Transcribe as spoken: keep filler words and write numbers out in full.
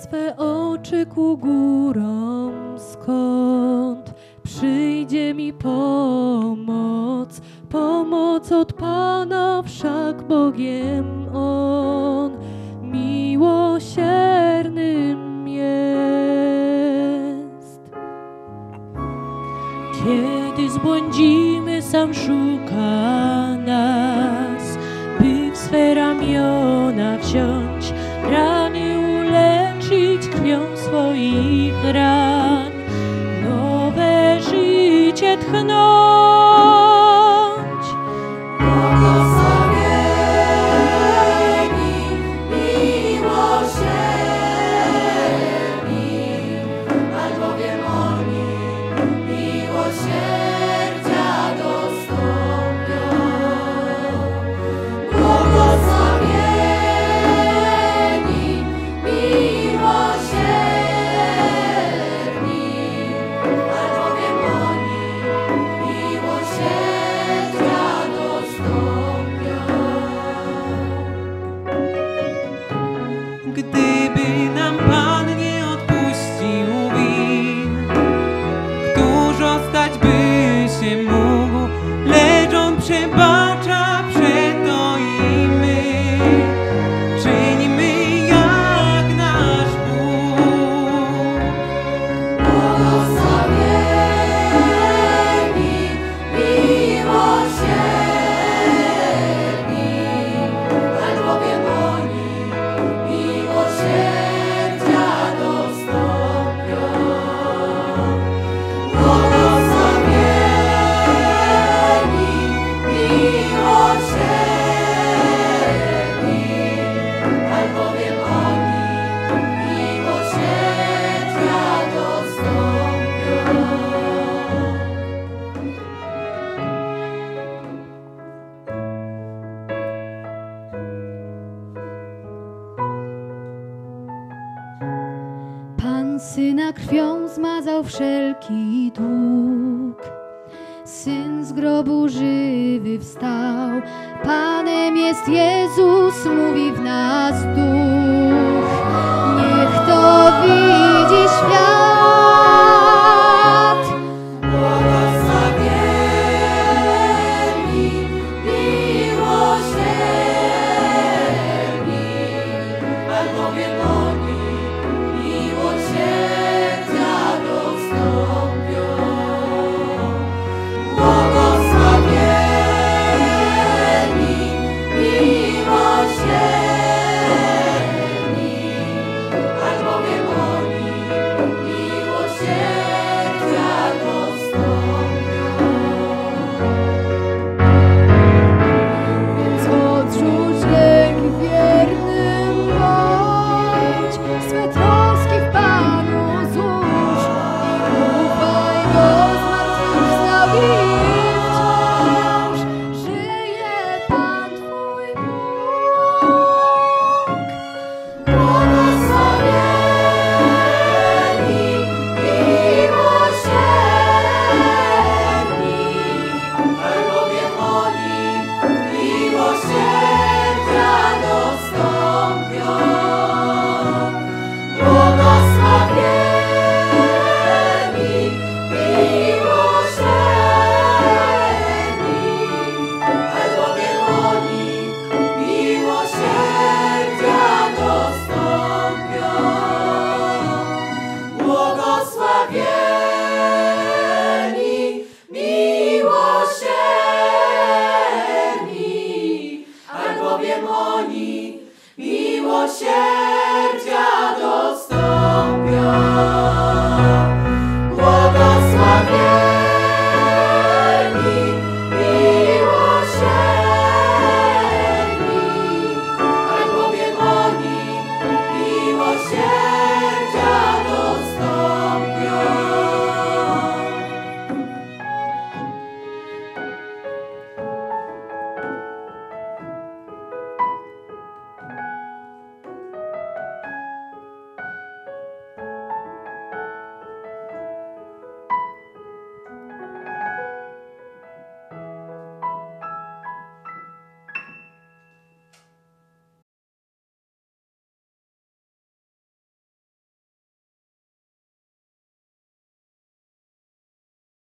swe oczy ku górom, skąd przyjdzie mi pomoc. Pomoc od Pana, wszak Bogiem On miłosiernym jest. Kiedy zbłądzimy, sam szuka nas, by w swe ramiona wziąć, rany uleczyć krwią swoich ran, nowe życie tchnąć. Gdyby nam Pan nie odpuścił win, któż ostać by się mógł, lecz On przebacza przeto i my czynimy jak nasz Bóg. Błogosławieni, miłosierni, albowiem oni miłosierdzia dostąpią. Błogosławieni, miłosierni, albowiem oni miłosierdzia dostąpią. Pan Syna krwią zmazał wszelki dług. Syn z grobu żywy wstał. Panem jest Jezus, mówi w nas Duch. Niech to widzi świat. Błogosławieni, miłosierni, albowiem oni miłosierdzia dostąpią. Błogosławieni, miłosierni, albowiem oni miłosierdzia dostąpią. Więc odrzuć lęk, wiernym bądź, swe troski w Panu złóż i ufaj, bo zmartwychwstał i wciąż żyje Pan Twój Bóg. Błogosławieni, miłosierni, albowiem oni miłosierdzia dostąpią. Błogosławieni, miłosierni, albowiem oni miłosierdzia dostąpią. Błogosławieni, miłosierni, albowiem oni miłosierdzia